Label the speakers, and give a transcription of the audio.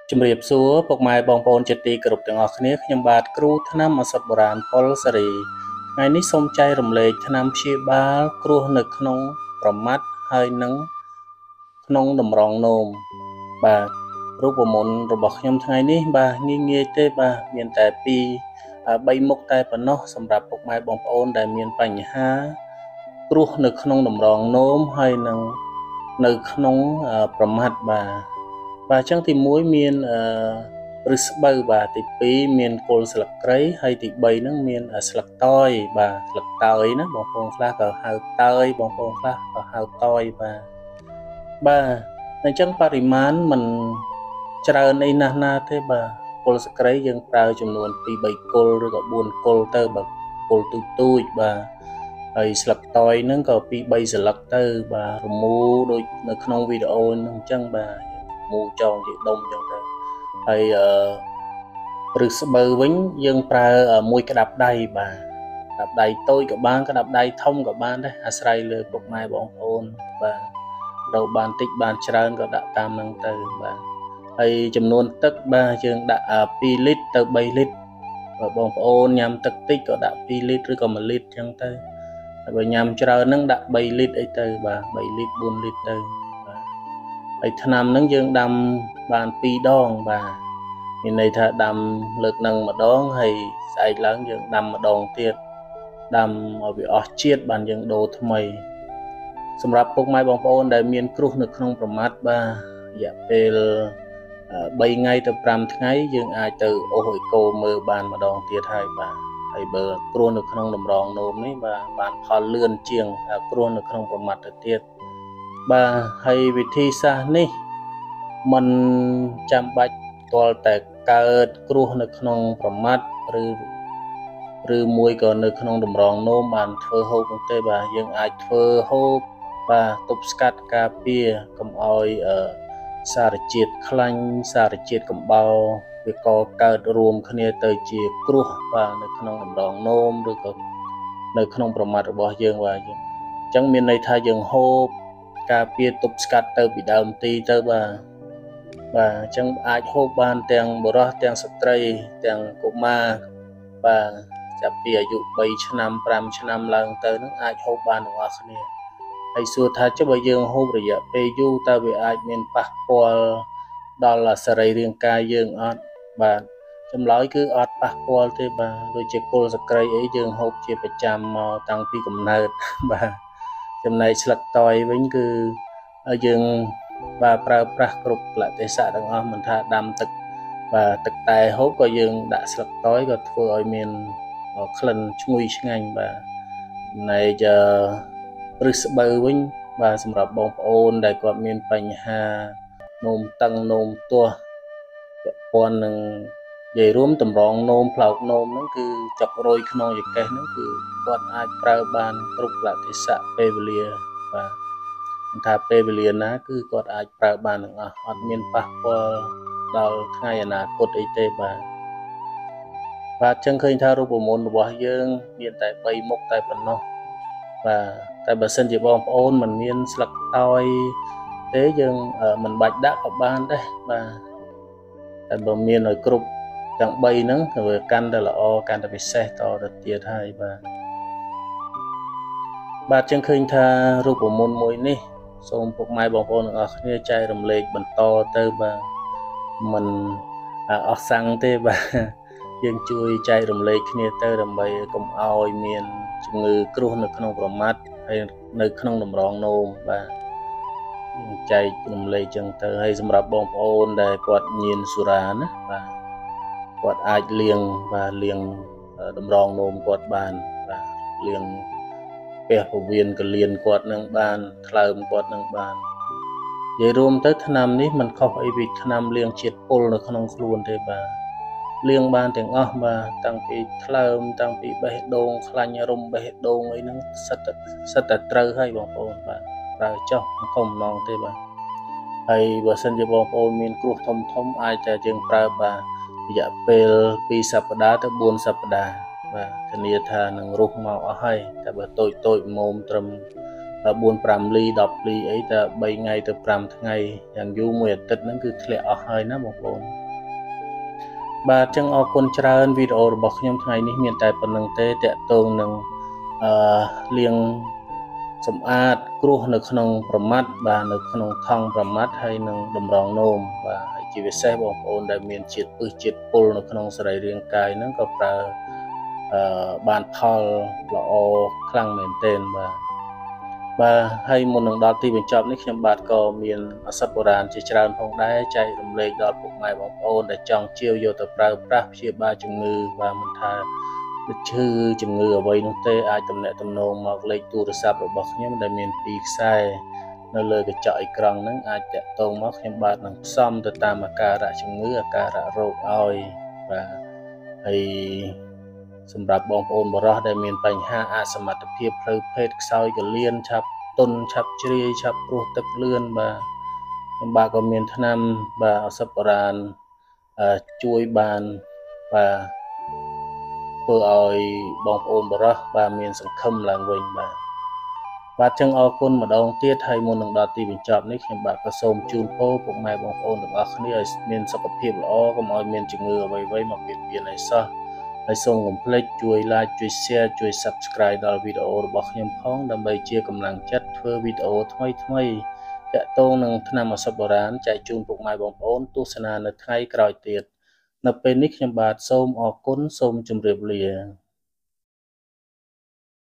Speaker 1: ជំរាបសួរពុកម៉ែបងប្អូនជាទីគោរពទាំងអស់គ្នាខ្ញុំបាទគ្រូថ្នាំឱសថបុរាណប៉ុលសេរីថ្ងៃនេះសូមចែករំលែកថ្នាំព្យាបាលគ្រោះនៅក្នុងប្រមាត់ហើយនិងក្នុងតម្រងនោមបាទរូបមន្តរបស់ខ្ញុំថ្ងៃនេះបាទងាយទេបាទមានតែ3មុខតែប៉ុណ្ណោះសម្រាប់ពុកម៉ែបងប្អូនដែលមានបញ្ហាគ្រោះនៅក្នុងតម្រងនោមហើយនិងនៅក្នុងប្រមាត់បាទអញ្ចឹងទី1មានឫសស្បូវបាទទី2មានគល់ស្លឹកគ្រៃហើយទី3ហ្នឹងមានស្លឹកតើយបាទស្លឹកតើយណាបងប្អូនខ្លះក៏ហៅតើយបងប្អូនខ្លះក៏ហៅតើយបាទអញ្ចឹងបរិមាណមិនច្រើនអីណាស់ណាទេបាទគល់ស្លឹកគ្រៃយើងប្រើចំនួន2-3គល់ឬក៏4គល់ទៅបាទគល់ទូចបាទហើយស្លឹកតើយហ្នឹងក៏2-3ស្លឹកទៅបាទរមូរដូចនៅក្នុងវីដេអូហ្នឹងអញ្ចឹងបាទមូរចងជាដុំអញ្ចឹងទៅហើយឫសស្បូវវិញយើងប្រើមួយក្តាប់ដៃបាទក្តាប់ដៃតូចក៏បានក្តាប់ដៃធំក៏បានដែរអាស្រ័យលើពុកម៉ែបងប្អូនបាទដល់បានតិចបានច្រើនក៏ដាក់តាមហ្នឹងទៅបាទហើយចំនួនទឹកបាទយើងដាក់2លីត្រទៅ3លីត្របើបងប្អូនញ៉ាំទឹកតិចក៏ដាក់2លីត្រឬក៏1លីត្រអញ្ចឹងទៅហើយបើញ៉ាំច្រើនហ្នឹងដាក់3លីត្រអីទៅបាទ3លីត្រ4លីត្រទៅបាទហើយថ្នាំហ្នឹងយើងដាំបាន2ដងបាទមានន័យថាដាំលើកហ្នឹងម្ដងហើយស្អែកឡើងយើងដាំម្ដងទៀតដាំឲ្យវាអស់ជាតិបានយើងដូរថ្មីសម្រាប់ពុកម៉ែបងប្អូនដែលមានគ្រោះនៅក្នុងប្រមាត់បាទរយៈពេល3ថ្ងៃទៅ5ថ្ងៃយើងអាចទៅអូសអេកូមើលបានម្ដងទៀតហើយបាទហើយបើគ្រោះនៅក្នុងតម្រងនោមនេះបាទបានផលលឿនជាងគ្រោះនៅក្នុងប្រមាត់ទៅទៀតបាទហើយវិធីសាស្ត្រនេះមិនចាំបាច់ទាល់តែកើតគ្រោះនៅក្នុងប្រមាត់ឬមួយក៏នៅក្នុងតម្រងនោមបានធ្វើហូបទេបាទយើងអាចធ្វើហូបបាទទប់ស្កាត់ការពារកុំឲ្យសារជាតិខ្លាញ់សារជាតិកំបោរវាក៏កើតរួមគ្នាទៅជាគ្រោះបាទនៅក្នុងតម្រងនោមឬក៏នៅក្នុងប្រមាត់របស់យើងបាទអញ្ចឹងមានន័យថាយើងហូបការពារទប់ស្កាត់ទៅពីដើមទីទៅបាទអញ្ចឹងអាចហូបបានទាំងបុរសទាំងស្ត្រីទាំងកុមារបាទចាប់ពីអាយុ3ឆ្នាំ5ឆ្នាំឡើងទៅនឹងអាចហូបបានទាំងអស់គ្នាហើយសួរថាចុះបើយើងហូបរយៈពេលយូរតើវាអាចមានប៉ះពាល់ដល់សរីរាង្គកាយយើងអត់បាទចម្លើយគឺអត់ប៉ះពាល់ទេបាទដូចជាគល់សក្រីអីយើងហូបជាប្រចាំមកតាំងពីកំណើតបាទចំណែកស្លឹកតើយវិញគឺយើងបាទប្រើប្រាស់គ្រប់កលៈទេសៈទាំងអស់មិនថាដាំទឹកបាទទឹកតែហូបក៏យើងដាក់ស្លឹកតើយក៏ធ្វើឲ្យមានក្លិនឈ្ងុយឆ្ងាញ់បាទចំណែកឫសស្បូវវិញបាទសម្រាប់បងប្អូនដែលគាត់មានបញ្ហានោមតឹងនោមទាស់ពាក់ព័ន្ធនឹងនិយាយរួមតម្រងនោមផ្លោកនោមហ្នឹងគឺចុករយក្នុងចង្កេះហ្នឹងគឺគាត់អាចប្រើបានគ្រប់កលៈទេសៈពេលវេលាបាទថាពេលវេលាណាគឺគាត់អាចប្រើបានទាំងអស់អត់មានប៉ះពាល់ដល់ថ្ងៃអនាគតអីទេបាទចឹងឃើញថារូបមន្តរបស់យើងមានតែ3មុខតែប៉ុណ្ណោះបាទតែបើសិនជាបងប្អូនមិនមានស្លឹកតើយទេយើងមិនបាច់ដាក់ក៏បានដែរបាទតែបើមានឲ្យគ្រប់ទាំង3ហ្នឹងគឺវាកាន់តែល្អកាន់តែពិសេសតទៅទៀតហើយបាទចឹងឃើញថារូបមន្តមួយនេះសូមពុកម៉ែបងប្អូនទាំងអស់គ្នាចែករំលែកបន្តទៅបាទមិនអស់សាំងទេបាទយើងជួយចែករំលែកគ្នាទៅដើម្បីកុំឲ្យមានជំងឺគ្រោះនៅក្នុងប្រមាត់ហើយនៅក្នុងតម្រងនោមបាទយើងចែករំលែកចឹងទៅហើយសម្រាប់បងប្អូនដែលគាត់ញៀនសុរាណាបាទគាត់អាចលាងតម្រងនោមគាត់បានបាទលាងពះពវៀនកលៀនគាត់នឹងបានថ្លើមគាត់នឹងបាននិយាយរួមទៅថ្នាំនេះមិនខុសអីពីថ្នាំលាងជាតិពុលនៅក្នុងខ្លួនទេបាទលាងបានទាំងអស់បាទតាំងពីថ្លើមតាំងពីបេះដូងខ្លាញ់រុំបេះដូងអីហ្នឹងសិតតែត្រូវហើយបងប្អូនបាទប្រើចុះកុំម្ដងទេបាទហើយបើសិនជាបងប្អូនមានគ្រោះធំអាចតែយើងប្រើបាទរយៈពេល2សប្តាហ៍ទៅ4សប្តាហ៍បាទធានាថានឹងរស់មកអស់ហើយតែបើតូចមុំត្រឹម 4-5 ly 10 lyអីតែ3ថ្ងៃទៅ5ថ្ងៃយ៉ាងយូរមួយអាទិត្យហ្នឹងគឺធ្លាក់អស់ហើយណាបងប្អូនបាទចឹងអរគុណច្រើនវីដេអូរបស់ខ្ញុំថ្ងៃនេះមានតែប៉ុណ្្នឹងទេតាក់ទងនឹងលាងសម្អាតគ្រោះនៅក្នុងប្រមាត់បាទនៅក្នុងថង់ប្រមាត់ហើយនឹងតម្រងនោមបាទហើយជាពិសេសបងប្អូនដែលមានជាតិពឹសជាតិពុលនៅក្នុងសរីរាង្គកាយហ្នឹងក៏ប្រើបានផលល្អខ្លាំងមែនទែនបាទហើយមុននឹងដល់ទីបញ្ចប់នេះខ្ញុំបាទក៏មានឱសថបុរាណជាច្រើនផងដែរចែករំលែកដល់ពុកម៉ែបងប្អូនដែលចង់ជាវយកទៅប្រើប្រាស់ព្យាបាលជំងឺបាទមិនថាឈឺជំងឺអ្វីនោះទេអាចទំនាក់ទំនងមកលេខទូរស័ព្ទរបស់ខ្ញុំដែលមាន2ខ្សែនៅលើកញ្ចក់អេក្រង់ហ្នឹងអាចតាក់ទងមកខ្ញុំបាទនឹងផ្សំទៅតាមអាការៈជំងឺអាការៈរោគឲ្យបាទហើយសម្រាប់បងប្អូនបរិសុទ្ធដែលមានបញ្ហាអសមត្ថភាពផ្លូវភេទខ្សោយកលៀនឆាប់ទន់ឆាប់ជ្រាយឆាប់ព្រោះទឹកលឿនបាទខ្ញុំបាទក៏មានថ្នាំបាទឱសថបុរាណជួយបានបាទធ្វើឲ្យបងប្អូនបរិសុទ្ធបាទមានសង្ឃឹមឡើងវិញបាទចឹងអរគុណម្ដងទៀតហើយមុននឹងដល់ទីបញ្ចប់នេះខ្ញុំបាទក៏សូមជូនពរពុកម៉ែបងប្អូនទាំងអស់គ្នាឲ្យមានសុខភាពល្អកុំឲ្យមានជំងឺអ្វីៗមកបៀតបៀនឲ្យសោះហើយសូមកុំភ្លេចជួយ like ជួយ share ជួយ subscribe ដល់វីដេអូរបស់ខ្ញុំផងដើម្បីជាកម្លាំងចិត្តធ្វើវីដេអូថ្មីៗតាក់ទងនឹងថ្នាំឱសថបុរាណចែកជូនពុកម៉ែបងប្អូនទស្សនានៅថ្ងៃក្រោយទៀតនៅពេលនេះខ្ញុំបាទសូមអរគុណសូមជម្រាបលា